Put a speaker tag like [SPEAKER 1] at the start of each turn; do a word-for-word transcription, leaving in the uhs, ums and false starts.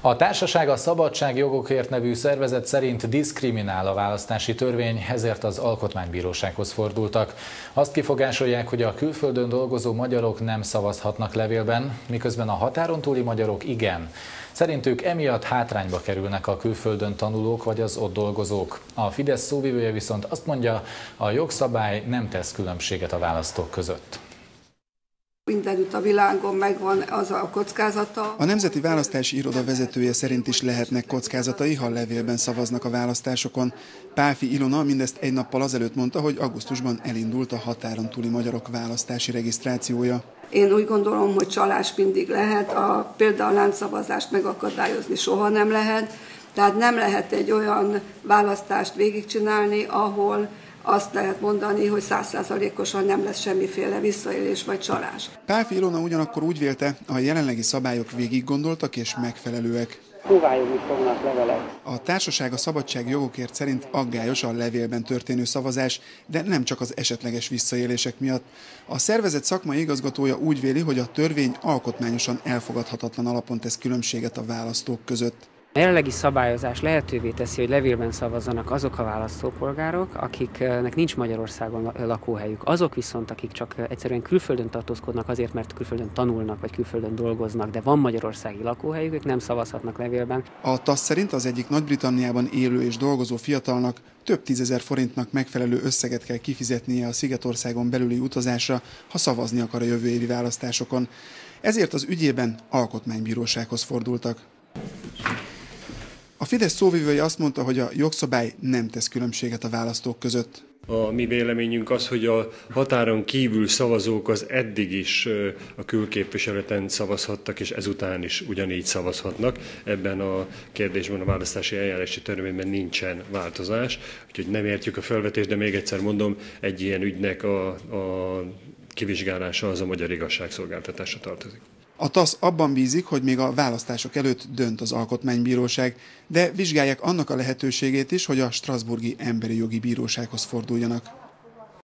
[SPEAKER 1] A Társaság a Szabadságjogokért nevű szervezet szerint diszkriminál a választási törvény, ezért az Alkotmánybírósághoz fordultak. Azt kifogásolják, hogy a külföldön dolgozó magyarok nem szavazhatnak levélben, miközben a határon túli magyarok igen. Szerintük emiatt hátrányba kerülnek a külföldön tanulók vagy az ott dolgozók. A Fidesz szóvivője viszont azt mondja, a jogszabály nem tesz különbséget a választók között.
[SPEAKER 2] Mindenütt a világon megvan az a kockázata.
[SPEAKER 3] A Nemzeti Választási Iroda vezetője szerint is lehetnek kockázatai, ha levélben szavaznak a választásokon. Pálfi Ilona mindezt egy nappal azelőtt mondta, hogy augusztusban elindult a határon túli magyarok választási regisztrációja.
[SPEAKER 2] Én úgy gondolom, hogy csalás mindig lehet, a, például a láncszavazást megakadályozni soha nem lehet, tehát nem lehet egy olyan választást végigcsinálni, ahol azt lehet mondani, hogy száz százalékosan nem lesz semmiféle visszaélés vagy csalás.
[SPEAKER 3] Pálfi Ilona ugyanakkor úgy vélte, a jelenlegi szabályok végig gondoltak és megfelelőek.
[SPEAKER 4] Próbáljuk fognak levelek.
[SPEAKER 3] A Társaság a Szabadságjogokért szerint aggályos a levélben történő szavazás, de nem csak az esetleges visszaélések miatt. A szervezet szakmai igazgatója úgy véli, hogy a törvény alkotmányosan elfogadhatatlan alapon tesz különbséget a választók között.
[SPEAKER 4] A jelenlegi szabályozás lehetővé teszi, hogy levélben szavazzanak azok a választópolgárok, akiknek nincs Magyarországon lakóhelyük. Azok viszont, akik csak egyszerűen külföldön tartózkodnak azért, mert külföldön tanulnak vagy külföldön dolgoznak, de van magyarországi lakóhelyük, ők nem szavazhatnak levélben.
[SPEAKER 3] A TASZ szerint az egyik Nagy-Britanniában élő és dolgozó fiatalnak több tízezer forintnak megfelelő összeget kell kifizetnie a Szigetországon belüli utazásra, ha szavazni akar a jövő évi választásokon. Ezért az ügyében alkotmánybírósághoz fordultak. A Fidesz szóvivője azt mondta, hogy a jogszabály nem tesz különbséget a választók között.
[SPEAKER 5] A mi véleményünk az, hogy a határon kívül szavazók az eddig is a külképviseleten szavazhattak, és ezután is ugyanígy szavazhatnak. Ebben a kérdésben a választási eljárási törvényben nincsen változás, úgyhogy nem értjük a felvetést, de még egyszer mondom, egy ilyen ügynek a, a kivizsgálása az a magyar igazságszolgáltatásra tartozik.
[SPEAKER 3] A TASZ abban bízik, hogy még a választások előtt dönt az Alkotmánybíróság, de vizsgálják annak a lehetőségét is, hogy a Strasbourgi Emberi Jogi Bírósághoz forduljanak.